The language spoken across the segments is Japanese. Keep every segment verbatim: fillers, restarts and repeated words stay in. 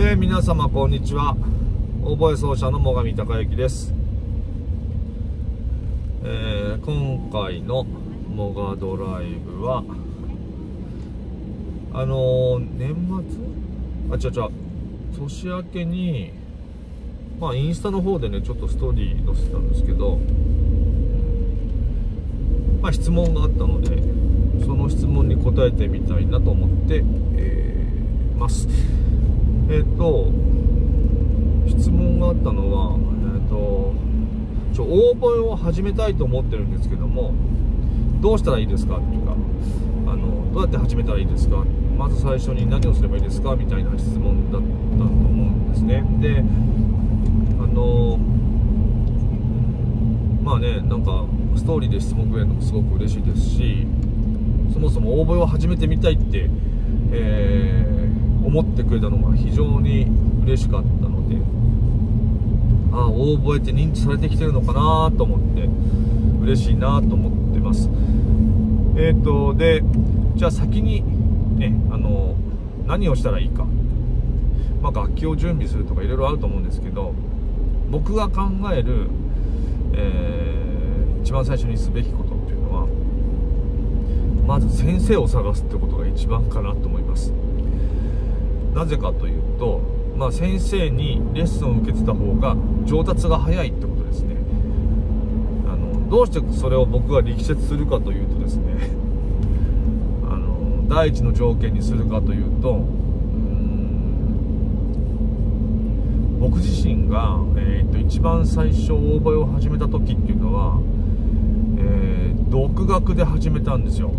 えー、皆様こんにちは。オーボエ奏者の最上孝之です。えー、今回のモガドライブはあのー、年末あ違う違う年明けにまあインスタの方でねちょっとストーリー載せてたんですけど、まあ質問があったのでその質問に答えてみたいなと思って、えー、ますえっ、ー、と質問があったのは、えっ、ー、とちょオーボエを始めたいと思ってるんですけども、どうしたらいいですかっていうか、あのどうやって始めたらいいですか、まず最初に何をすればいいですかみたいな質問だったと思うんですね。で、あのまあね、なんかストーリーで質問くれるのもすごく嬉しいですし、そもそもオーボエを始めてみたいって、えー、思ってくれたのが非常に嬉しかったので、ああオーボエって認知されてきてるのかなと思って嬉しいなと思ってます。えーとでじゃあ先にね、あの何をしたらいいか、まあ、楽器を準備するとかいろいろあると思うんですけど、僕が考える、えー、一番最初にすべきことっていうのは、まず先生を探すってことが一番かなと思います。なぜかというと、まあ、先生にレッスンを受けてた方が上達が早いってことですね。あのどうしてそれを僕が力説するかというとですね、あの第一の条件にするかというと、うーん僕自身が、えー、と一番最初オーボエを始めた時っていうのは、えー、独学で始めたんですよ。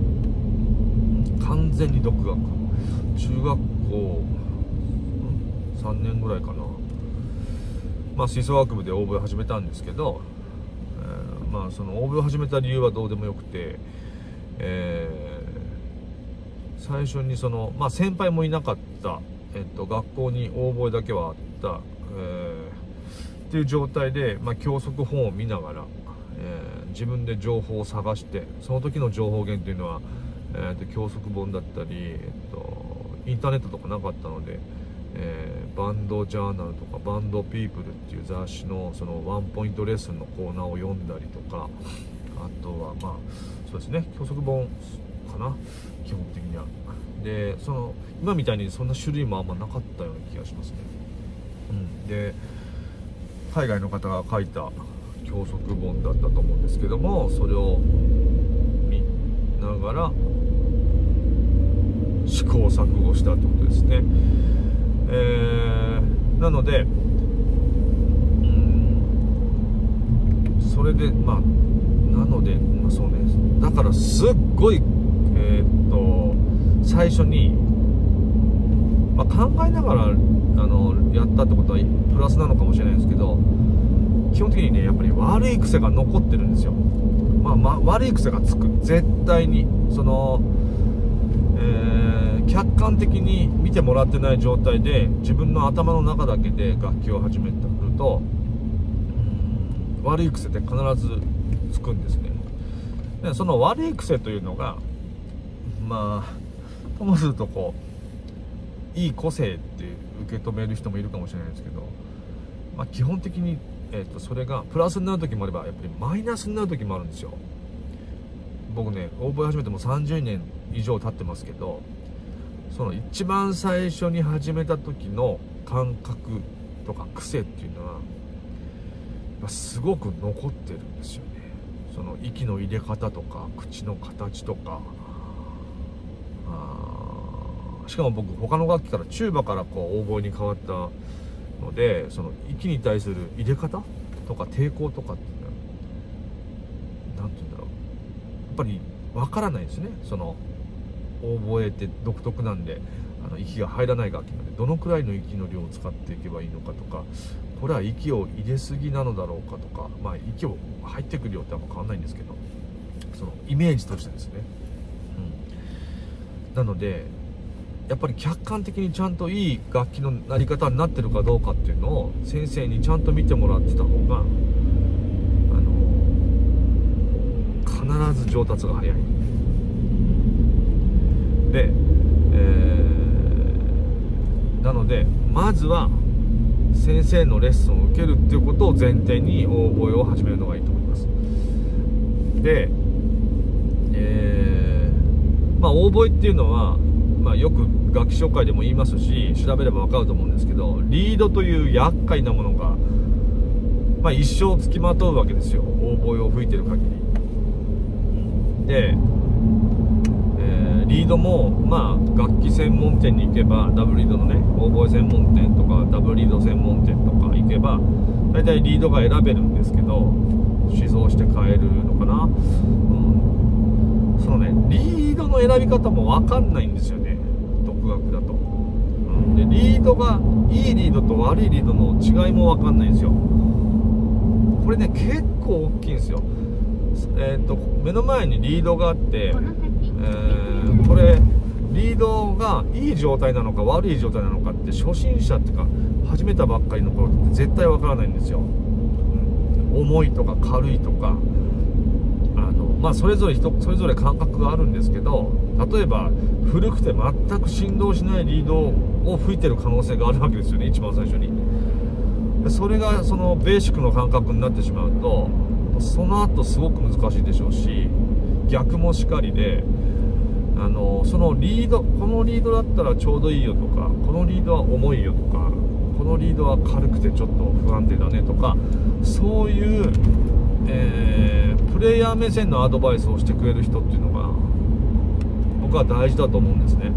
完全に独学。中学校さんねんぐらいかな、まあ、吹奏楽部でオーボエ始めたんですけど、えー、まあそのオーボエを始めた理由はどうでもよくて、えー、最初にその、まあ、先輩もいなかった、えっと、学校にオーボエだけはあった、えー、っていう状態で、まあ、教則本を見ながら、えー、自分で情報を探して、その時の情報源っていうのは、えー、と教則本だったり、えっと、インターネットとかなかったので、えー、バンドジャーナルとかバンドピープルっていう雑誌のそのワンポイントレッスンのコーナーを読んだりとか、あとはまあそうですね、教則本かな基本的には。でその今みたいにそんな種類もあんまなかったような気がしますね。うん、で海外の方が書いた教則本だったと思うんですけども、それを見ながら試行錯誤したってことですね。えー、なので、うん、それでまあなので、まあ、そうね、だからすっごいえー、っと最初に、まあ、考えながらあのやったってことはプラスなのかもしれないんですけど、基本的にねやっぱり悪い癖が残ってるんですよ。まあ、まあ、悪い癖がつく、絶対にその、えー、客観的に見てもらってない状態で自分の頭の中だけで楽器を始めてくると、うん、悪い癖って必ずつくんですね。でその悪い癖というのが、まあともするとこういい個性って受け止める人もいるかもしれないですけど、まあ、基本的に、えーと、それがプラスになる時もあればやっぱりマイナスになる時もあるんですよ。僕ねオーボエ始めてもさんじゅうねん以上経ってますけど、その一番最初に始めた時の感覚とか癖っていうのはすごく残ってるんですよね。その息の入れ方とか口の形とか、あしかも僕他の楽器からチューバからこうオーボエに変わったので、その息に対する入れ方とか抵抗とかっていうのはなんて言うんだろう、やっぱりわからないですね。そのオーボエって独特なんで、あの息が入らない楽器なのでどのくらいの息の量を使っていけばいいのかとか、これは息を入れすぎなのだろうかとか、まあ息を入ってくる量ってあんま変わんないんですけど、そのイメージとしてですね、うん、なのでやっぱり客観的にちゃんといい楽器のなり方になってるかどうかっていうのを先生にちゃんと見てもらってた方が、あの必ず上達が早い。で、えーなのでまずは先生のレッスンを受けるっていうことを前提にオーボエを始めるのがいいと思います。で、えー、まあオーボエっていうのは、まあ、よく楽器紹介でも言いますし、調べれば分かると思うんですけど、リードという厄介なものが、まあ、一生つきまとうわけですよ、オーボエを吹いてる限りで、えー、リードも、まあ、楽器専門店に行けばダブルリードのねオーボエ専門店とかダブルリード専門店とか行けば大体リードが選べるんですけど、試奏して買えるのかな、うん、そのねリードの選び方も分かんないんですよね、独学だと、うん、でリードがいいリードと悪いリードの違いも分かんないんですよ。これね結構大きいんですよ。えー、と目の前にリードがあって、えー、これリードがいい状態なのか悪い状態なのかって初心者っていうか始めたばっかりの頃って絶対わからないんですよ、うん、重いとか軽いとか、あの、まあ、それぞれ人それぞれ感覚があるんですけど、例えば古くて全く振動しないリードを吹いてる可能性があるわけですよね、一番最初に。それがそのベーシックの感覚になってしまうとその後すごく難しいでしょうし、逆もしかりで、あのそのリードこのリードだったらちょうどいいよとか、このリードは重いよとか、このリードは軽くてちょっと不安定だねとか、そういう、えー、プレイヤー目線のアドバイスをしてくれる人っていうのが僕は大事だと思うんですね、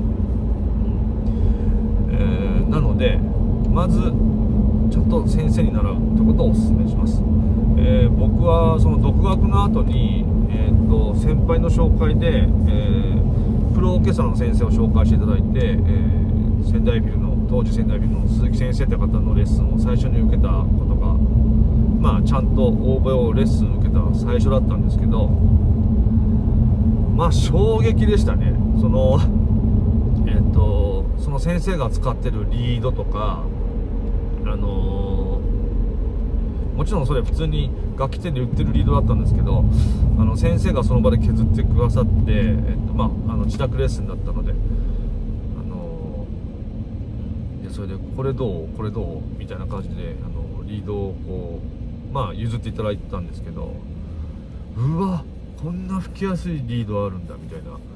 えー、なのでまずちゃんと先生に習うってことをお勧めします。えー、僕はその独学の後に、えー、と先輩の紹介で、えー、プロオーケストラの先生を紹介していただいて、えー、仙台ビルの当時仙台ビルの鈴木先生という方のレッスンを最初に受けたことが、まあ、ちゃんとオーボエをレッスン受けた最初だったんですけど、まあ衝撃でしたね。そのえっ、ー、とその先生が使ってるリードとか、あのー、もちろんそれ普通に楽器店で売ってるリードだったんですけど、あの先生がその場で削ってくださって、えっとまあ、あの自宅レッスンだったので、あのー、でそれでこれどうこれどうみたいな感じで、あのリードをこう、まあ、譲っていただいたんですけど、うわこんな吹きやすいリードあるんだみたいな、あの、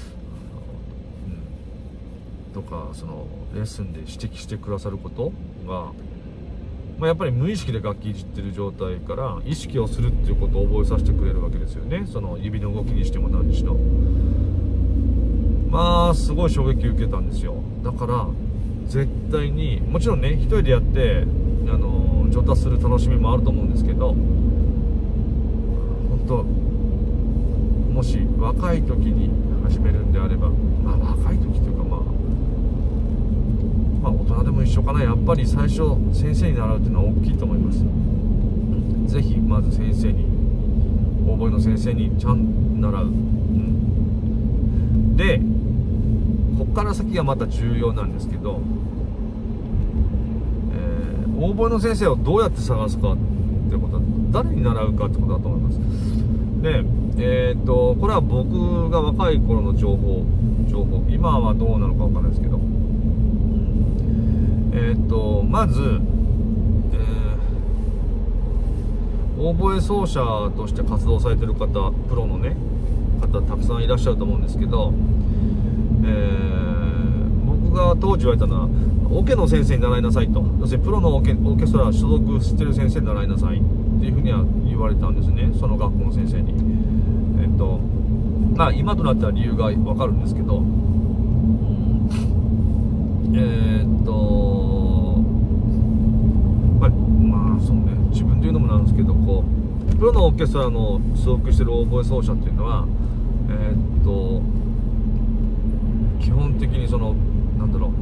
うん、とかそのレッスンで指摘してくださることが、まあ、やっぱり無意識で楽器いじってる状態から意識をするっていうことを覚えさせてくれるわけですよね。その指の動きにしても何にしろ、まあすごい衝撃受けたんですよ。だから絶対に、もちろんね一人でやってあの上達する楽しみもあると思うんですけど、本当もし若い時に始めるんであれば、まあ若い時というかまあまあ大人でも一緒かな、やっぱり最初先生に習うっていうのは大きいと思います。ぜひまず先生に、オーボエの先生にちゃんと習う、うん、でこっから先がまた重要なんですけど、えー、オーボエの先生をどうやって探すかってことは、誰に習うかってことだと思います。でえー、っとこれは僕が若い頃の情報情報今はどうなのかわからないですけど、えー、っとまず、えー、オーボエ奏者として活動されてる方、プロのね方たくさんいらっしゃると思うんですけど、えー、僕が当時言われたのはオケの先生に習いなさいと、要するにプロのオーケ、オーケストラ所属してる先生に習いなさいっていうふうには言われたんですね、その学校の先生に。えっとまあ今となっては理由が分かるんですけど、えー、っとまあまあそうね、自分で言うのもなんですけど、こうプロのオーケストラの所属してるオーボエ奏者っていうのは、えー、っと基本的にそのなんだろう、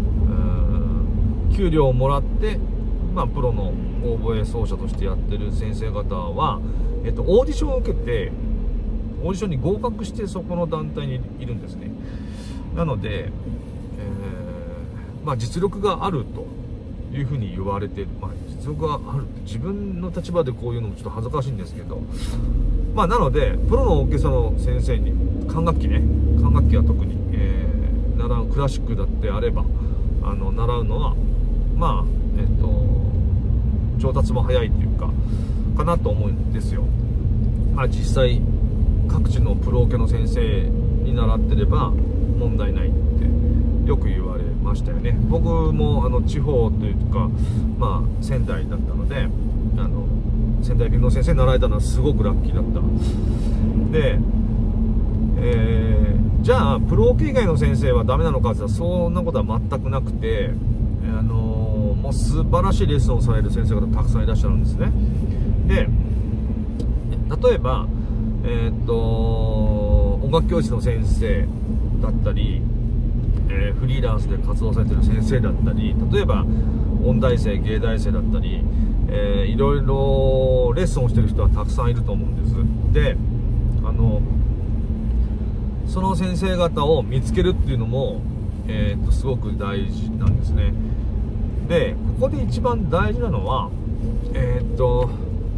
給料をもらって、まあ、プロのオーボエ奏者としてやってる先生方は、えっと、オーディションを受けてオーディションに合格してそこの団体にいるんですね。なので、えーまあ、実力があるというふうに言われて、まあ、実力があるって自分の立場でこういうのもちょっと恥ずかしいんですけど、まあ、なのでプロのオーケストラの先生に管楽器ね管楽器は特に、えー、習うクラシックだってあればあの習うのはまあえっと上達も早いというかかなと思うんですよ。まあ実際各地のプロオケの先生に習ってれば問題ないってよく言われましたよね。僕もあの地方というか、まあ、仙台だったので、あの仙台流の先生に習えたのはすごくラッキーだったで、えー、じゃあプロオケ以外の先生はダメなのかって言ったらそんなことは全くなくて、あのもう素晴らしいレッスンをされる先生方たくさんいらっしゃるんですね。で例えばえー、っと音楽教室の先生だったり、えー、フリーランスで活動されている先生だったり、例えば音大生芸大生だったり、えー、いろいろレッスンをしている人はたくさんいると思うんです。であのその先生方を見つけるっていうのも、えー、っとすごく大事なんですね。でここで一番大事なのはえー、っと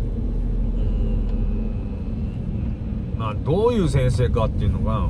まあ、どういう先生かっていうのが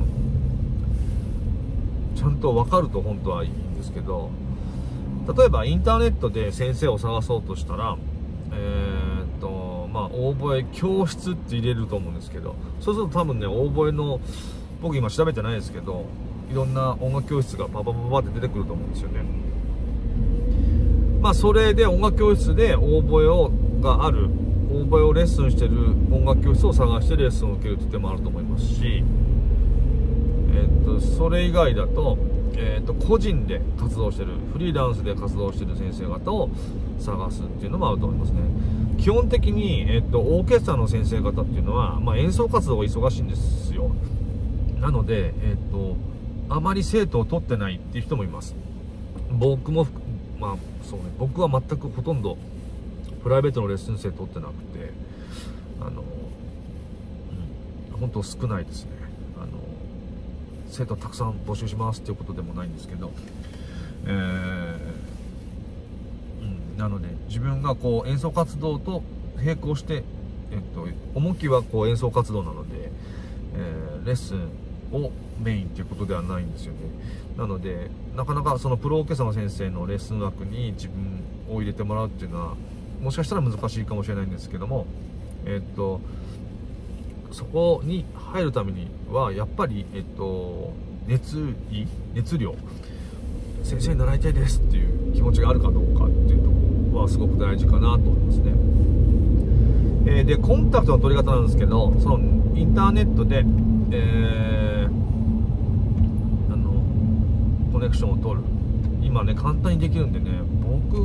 ちゃんと分かると本当はいいんですけど、例えばインターネットで先生を探そうとしたら、えー、っとまあ大声教室って入れると思うんですけど、そうすると多分ね大声の僕今調べてないですけどいろんな音楽教室がパパパパって出てくると思うんですよね。まあそれで音楽教室で大声をがあるオーボエをレッスンしてる音楽教室を探してレッスンを受けるって手もあると思いますし、えー、っとそれ以外だと、えー、っと個人で活動してるフリーランスで活動してる先生方を探すっていうのもあると思いますね。基本的に、えー、っとオーケストラの先生方っていうのは、まあ、演奏活動が忙しいんですよ。なので、えー、っとあまり生徒を取ってないっていう人もいます。僕もまあそうね僕は全くほとんどプライベートのレッスン生取ってなくて、あの、うん、本当少ないですね。あの生徒たくさん募集しますっていうことでもないんですけど、えーうん、なので自分がこう演奏活動と並行して、えっと、重きはこう演奏活動なので、えー、レッスンをメインっていうことではないんですよね。なのでなかなかそのプロオーケストラの先生のレッスン枠に自分を入れてもらうっていうのはもしかしたら難しいかもしれないんですけども、えっとそこに入るためにはやっぱり、えっと熱意熱量先生に習いたいですっていう気持ちがあるかどうかっていうところはすごく大事かなと思いますね。えー、でコンタクトの取り方なんですけど、そのインターネットで、えー、あのコネクションを取る今ね簡単にできるんでね、僕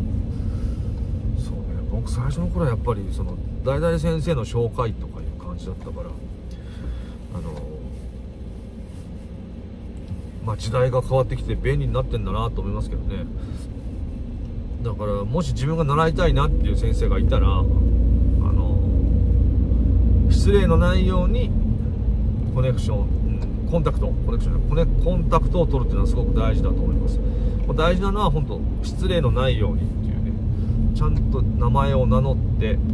僕最初の頃はやっぱりその大々先生の紹介とかいう感じだったから、あのまあ時代が変わってきて便利になってんだなと思いますけどね。だからもし自分が習いたいなっていう先生がいたら、あの失礼のないようにコネクション、うん、コンタクトコネクションコネコンタクトを取るっていうのはすごく大事だと思います。大事なのは本当失礼のないようにっていうね、ちゃんと名前を名乗って、えー、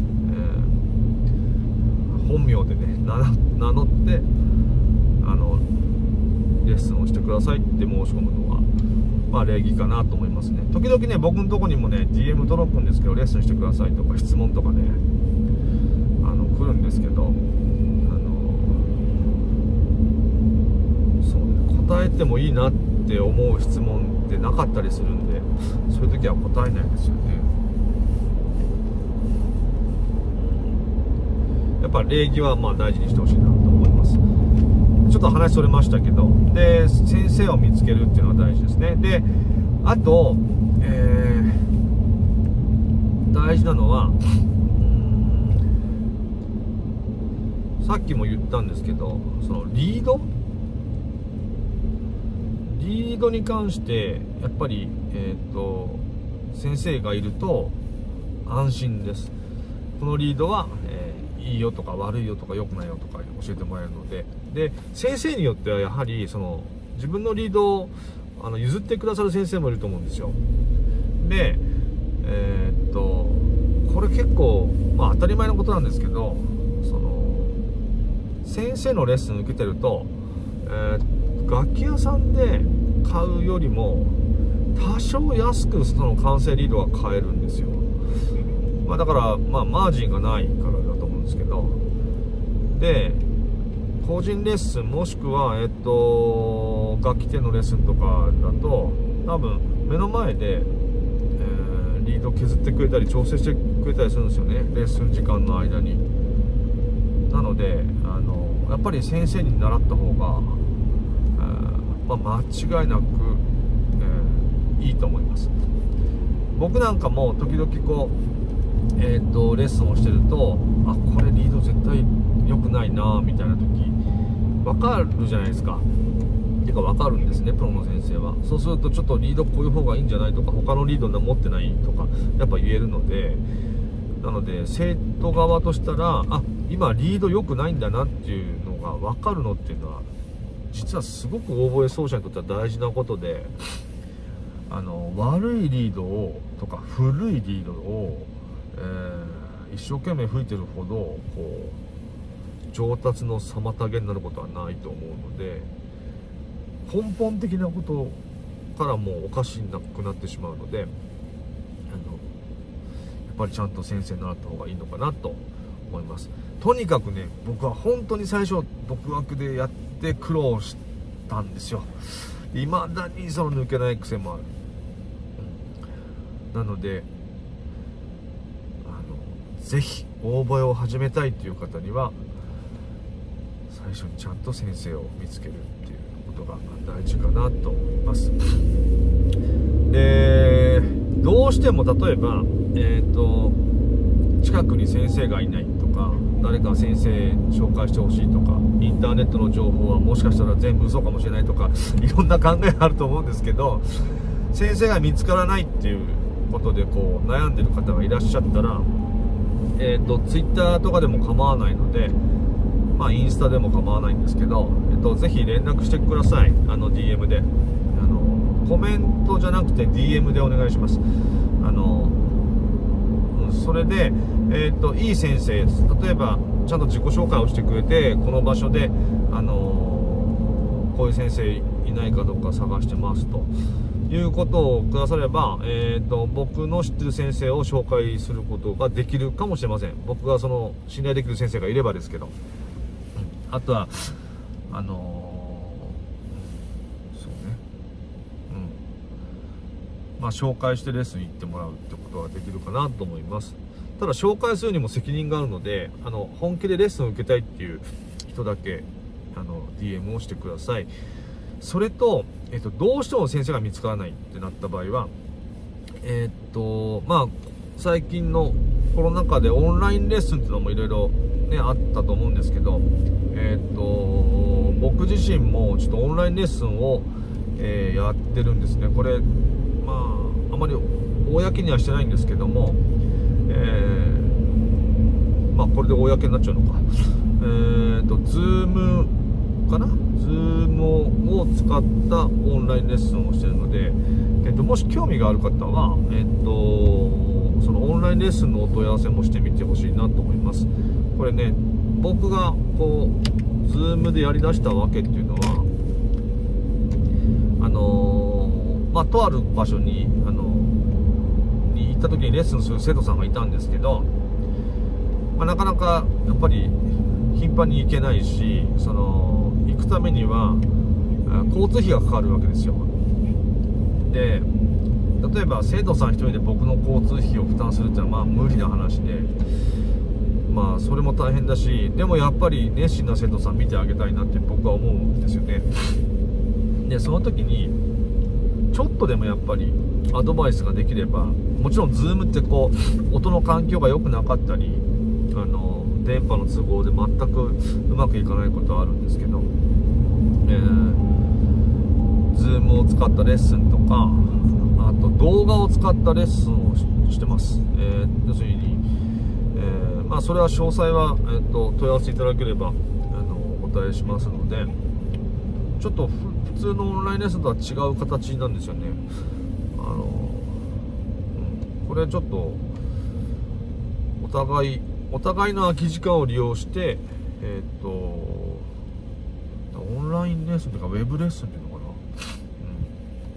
本名でね名乗ってあのレッスンをしてくださいって申し込むのはまあ礼儀かなと思いますね。時々ね僕のとこにもね ディーエム 届くんですけど、レッスンしてくださいとか質問とかねあの来るんですけど、あのそうね答えてもいいなって思う質問ってなかったりするんで、そういう時は答えないですよね。やっぱ礼儀はまあ大事にしてほしいなと思います。ちょっと話それましたけど、で先生を見つけるっていうのが大事ですね。であと、えー、大事なのは、うん、さっきも言ったんですけど、そのリードリードに関してやっぱり、えーと、先生がいると安心です。このリードは、えー、いいよとか悪いよとか良くないよとか教えてもらえるので、で先生によってはやはりその自分のリードをあの譲ってくださる先生もいると思うんですよ。でえー、っとこれ結構、まあ、当たり前のことなんですけど、その先生のレッスン受けてると、えー、楽器屋さんで買うよりも多少安くその完成リードが買えるんですよ。まあ、だから、まあ、マージンがないからだと思うんですけど、で個人レッスンもしくは、えっと、楽器店のレッスンとかだと多分目の前で、えー、リード削ってくれたり調整してくれたりするんですよね、レッスン時間の間に。なのであのやっぱり先生に習った方が、えーまあ、間違いなく、えー、いいと思います。僕なんかも時々こう、えー、とレッスンをしてると、あ、これリード絶対良くないなみたいな時分かるじゃないですか。てか分かるんですね、プロの先生は。そうするとちょっとリードこういう方がいいんじゃないとか、他のリード持ってないとかやっぱ言えるので、なので生徒側としたら、あ、今リード良くないんだなっていうのが分かるのっていうのは実はすごくオーボエ奏者にとっては大事なことで、あの悪いリードをとか古いリードを、えー、一生懸命吹いてるほどこう上達の妨げになることはないと思うので、根本的なことからもうおかしなくなってしまうので、あのやっぱりちゃんと先生に習った方がいいのかなと思います。とにかくね、僕は本当に最初独学でやって苦労したんですよ。未だにその抜けない癖もある、うん、なのであのぜひオーボエを始めたいという方には最初にちゃんと先生を見つけるっていうことが大事かなと思います。でどうしても例えば、えーと、近くに先生がいないとか、誰か先生紹介してほしいとか、インターネットの情報はもしかしたら全部嘘かもしれないとか、いろんな考えがあると思うんですけど、先生が見つからないっていうことでこう悩んでる方がいらっしゃったら、えーと、ツイッターとかでも構わないので、まあ、インスタでも構わないんですけど、えっと、ぜひ連絡してください。あの ディーエム で、あのコメントじゃなくて ディーエム でお願いします。あのそれで、えー、といい先生、例えばちゃんと自己紹介をしてくれて、この場所で、あのー、こういう先生いないかどうか探してますということをくだされば、えー、と僕の知ってる先生を紹介することができるかもしれません。僕がその信頼できる先生がいればですけど、あとはあのー、そうね、うん、まあ紹介してレッスン行ってもらうってことができるかなと思います。ただ紹介するにも責任があるので、あの本気でレッスンを受けたいっていう人だけあの ディーエム をしてください。それと、えっと、どうしても先生が見つからないってなった場合は、えっとまあ最近のコロナ禍でオンラインレッスンっていうのもいろいろねあったと思うんですけど、えっと僕自身もちょっとオンラインレッスンを、えー、やってるんですね。これまああまり公にはしてないんですけども、えー、まあこれで公になっちゃうのか、えっと Zoom かな Zoom を使ったオンラインレッスンをしてるので、えっともし興味がある方は、えっとそのオンラインレッスンのお問い合わせもしてみてほしいなと思います。これね、僕がこう Zoom でやりだしたわけっていうのは、あのー、まあとある場所にあのに行った時にレッスンする生徒さんがいたんですけど、まあ、なかなかやっぱり頻繁に行けないし、その行くためには交通費がかかるわけですよ。で例えば生徒さん一人で僕の交通費を負担するっていうのはまあ無理な話で、まあそれも大変だし、でもやっぱり熱心な生徒さん見てあげたいなって僕は思うんですよね。でその時にちょっとでもやっぱりアドバイスができれば、もちろん Zoom ってこう音の環境が良くなかったり、あの電波の都合で全くうまくいかないことはあるんですけど、えー、Zoom を使ったレッスンとか、あと動画を使ったレッスンを し, してます、えー、要するに、えーまあ、それは詳細は、えー、と問い合わせいただければあのお答えしますので、ちょっと普通のオンラインレッスンとは違う形なんですよね。あの、うん、これちょっとお互いお互いの空き時間を利用して、えっとオンラインレッスンというかウェブレッスンっていうのかな、うん、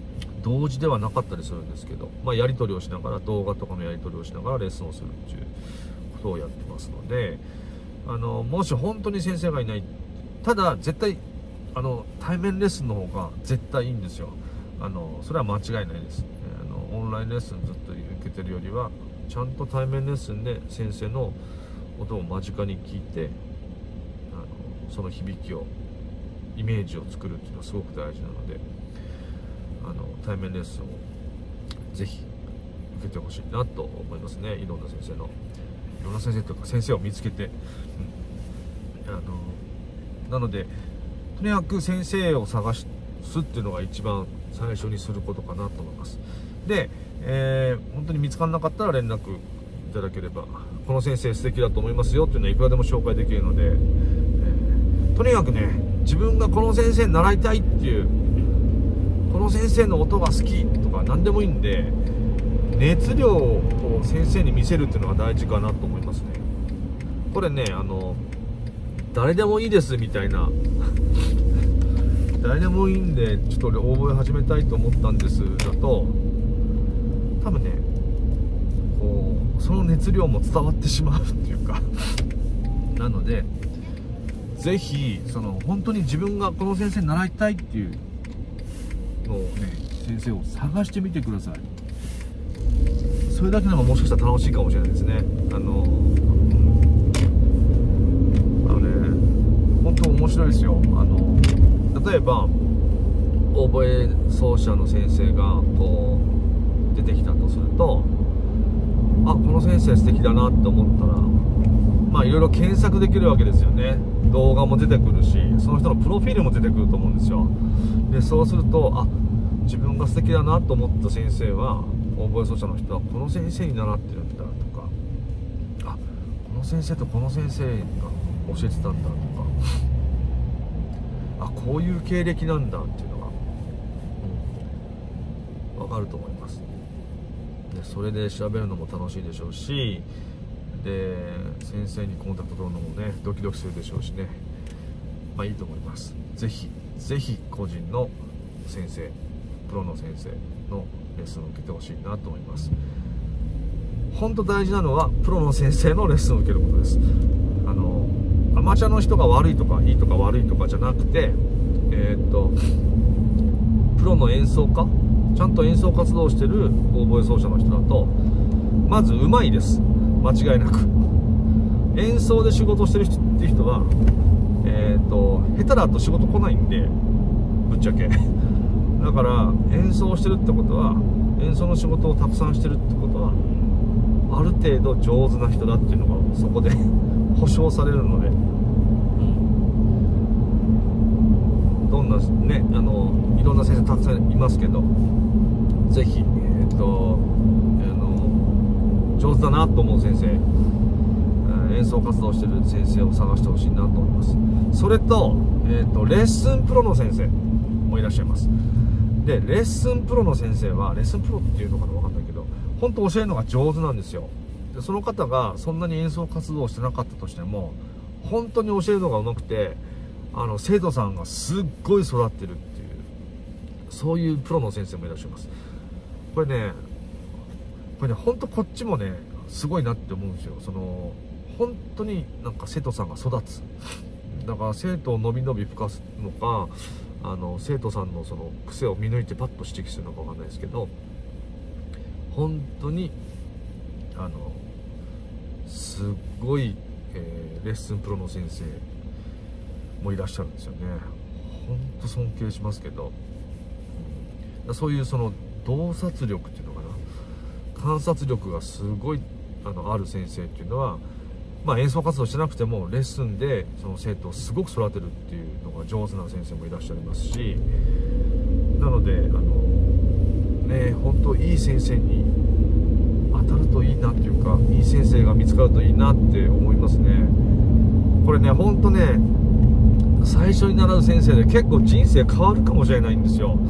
同時ではなかったりするんですけど、まあ、やり取りをしながら、動画とかのやり取りをしながらレッスンをするっていうことをやってますので、あのもし本当に先生がいない、ただ絶対あの対面レッスンの方が絶対いいんですよ。あのそれは間違いないです。あのオンラインレッスンずっと受けてるよりは、ちゃんと対面レッスンで先生の音を間近に聞いて、あのその響きを、イメージを作るっていうのはすごく大事なので、あの対面レッスンをぜひ受けてほしいなと思いますね。いろんな先生のいろんな先生とか先生を見つけて、うん、あのなのでとにかく先生を探すっていうのが一番最初にすることかなと思います。で、えー、本当に見つからなかったら連絡いただければ、この先生素敵だと思いますよっていうのはいくらでも紹介できるので、えー、とにかくね、自分がこの先生に習いたいっていう、この先生の音が好きとか何でもいいんで、熱量を先生に見せるっていうのが大事かなと思いますね。これね、あの誰でもいいですみたいな誰でもいいんでちょっと応募始めたいと思ったんですだと、多分ね、こうその熱量も伝わってしまうっていうかなので、ぜひその本当に自分がこの先生に習いたいっていうのをね、先生を探してみてください。それだけでももしかしたら楽しいかもしれないですね。あのあのね、本当面白いですよ。あの例えばオーボエ奏者の先生がこう出てきたとすると、あ、この先生素敵だなって思ったら、まあいろいろ検索できるわけですよね。動画も出てくるし、その人のプロフィールも出てくると思うんですよ。でそうすると、あ、自分が素敵だなと思った先生は、オーボエ奏者の人はこの先生に習ってるんだとか、あ、この先生とこの先生が教えてたんだとか、あ、こういう経歴なんだっていうのが、うん、分かると思います。でそれで調べるのも楽しいでしょうし、で先生にコンタクト取るのもね、ドキドキするでしょうしね、まあいいと思います。ぜひぜひ個人の先生、プロの先生のレッスンを受けてほしいなと思います。本当大事なのはプロの先生のレッスンを受けることです。あのアマチュアの人が悪いとかいいとか悪いとかじゃなくて、えー、っとプロの演奏家、ちゃんと演奏活動をしてるオーボエ奏者の人だと、まず上手いです、間違いなく。演奏で仕事してる人っていう人は、えー、っと下手だと仕事来ないんで、ぶっちゃけだから演奏してるってことは、演奏の仕事をたくさんしてるってことは、ある程度上手な人だっていうのがそこで保証されるので、どんなね、あのいろんな先生たくさんいますけど、ぜひ、えー、とあの上手だなと思う先生、演奏活動してる先生を探してほしいなと思います。それと、えー、とレッスンプロの先生もいらっしゃいます。でレッスンプロの先生は、レッスンプロっていうのかな、分かんないけど、本当教えるのが上手なんですよ。でその方がそんなに演奏活動をしてなかったとしても、本当に教えるのが上手くて、あの生徒さんがすっごい育ってるっていう、そういうプロの先生もいらっしゃいます。これねこれね本当こっちもねすごいなって思うんですよ。その本当になんか生徒さんが育つ、だから生徒をのびのび吹かすのか、あの生徒さんのその癖を見抜いてパッと指摘するのかわかんないですけど、本当にあのすっごい、えー、レッスンプロの先生もいらっしゃるんですよね。本当尊敬しますけど、うん、そういうその洞察力っていうのかな、観察力がすごい あのある先生っていうのは、まあ、演奏活動してなくてもレッスンでその生徒をすごく育てるっていうのが上手な先生もいらっしゃいますし、なのであのね、本当いい先生に当たるといいなっていうか、いい先生が見つかるといいなって思いますね。これね本当ね、最初に習う先生で結構人生変わるかもしれないんですよ。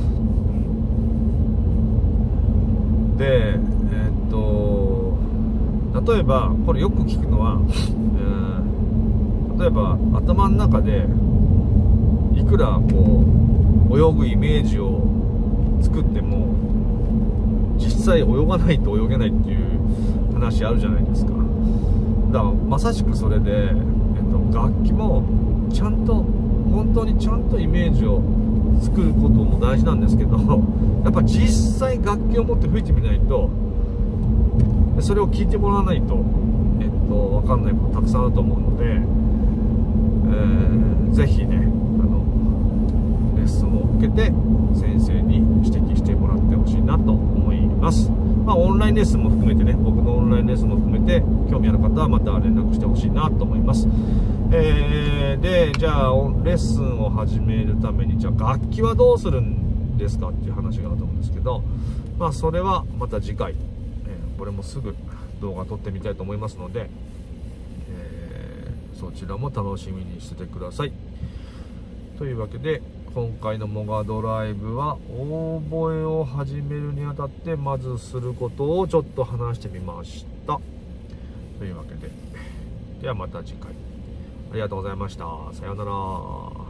でえー、っと例えばこれよく聞くのは、えー、例えば頭の中でいくらこう泳ぐイメージを作っても実際泳がないと泳げないっていう話あるじゃないですか。だからまさしくそれで、えっと、楽器もちゃんと本当にちゃんとイメージを作ることも大事なんですけど、やっぱ実際楽器を持って吹いてみないと、それを聞いてもらわないと、えっと、分かんないことたくさんあると思うので、えー、ぜひね、あのレッスンを受けて先生に指摘してもらってほしいなと思います。まあ、オンラインレッスンも含めてね、僕のオンラインレッスンも含めて興味ある方はまた連絡してほしいなと思います。えー、でじゃあレッスンを始めるために、じゃあ楽器はどうするんですかっていう話があると思うんですけど、まあそれはまた次回、えー、これもすぐ動画撮ってみたいと思いますので、えー、そちらも楽しみにしててください。というわけで今回のモガドライブはオーボエを始めるにあたってまずすることをちょっと話してみました。というわけで、ではまた次回。ありがとうございました。さようなら。